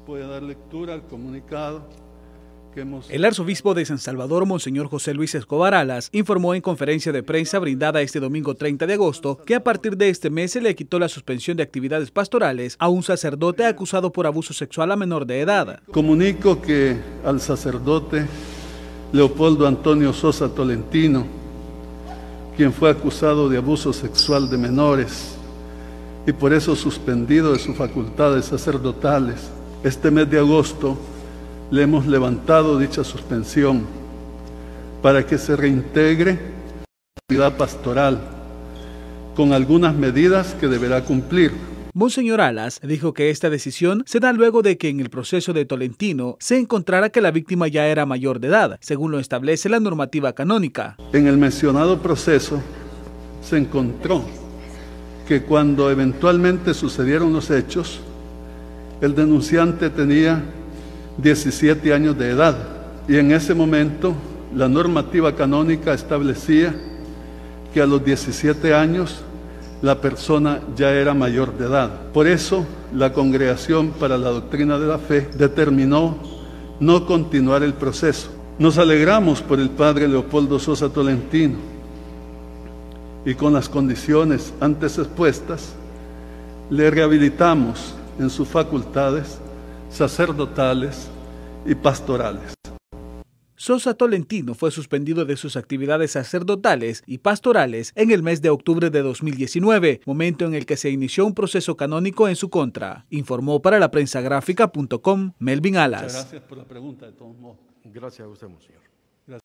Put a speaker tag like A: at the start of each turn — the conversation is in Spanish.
A: Voy a dar lectura al comunicado que hemos...
B: El arzobispo de San Salvador, Monseñor José Luis Escobar Alas, informó en conferencia de prensa brindada este domingo 30 de agosto que a partir de este mes se le quitó la suspensión de actividades pastorales a un sacerdote acusado por abuso sexual a menor de edad.
A: Comunico que al sacerdote Leopoldo Antonio Sosa Tolentino, quien fue acusado de abuso sexual de menores y por eso suspendido de sus facultades sacerdotales, este mes de agosto le hemos levantado dicha suspensión para que se reintegre a la actividad pastoral con algunas medidas que deberá cumplir.
B: Monseñor Alas dijo que esta decisión se da luego de que en el proceso de Tolentino se encontrara que la víctima ya era mayor de edad, según lo establece la normativa canónica.
A: En el mencionado proceso se encontró que cuando eventualmente sucedieron los hechos, el denunciante tenía 17 años de edad y en ese momento la normativa canónica establecía que a los 17 años la persona ya era mayor de edad. Por eso la Congregación para la Doctrina de la Fe determinó no continuar el proceso. Nos alegramos por el padre Leopoldo Sosa Tolentino y con las condiciones antes expuestas le rehabilitamos en sus facultades sacerdotales y pastorales.
B: Sosa Tolentino fue suspendido de sus actividades sacerdotales y pastorales en el mes de octubre de 2019, momento en el que se inició un proceso canónico en su contra. Informó para la prensagráfica.com Melvin Alas.
A: Muchas gracias por la pregunta, de todos modos.
C: Gracias a usted, monseñor.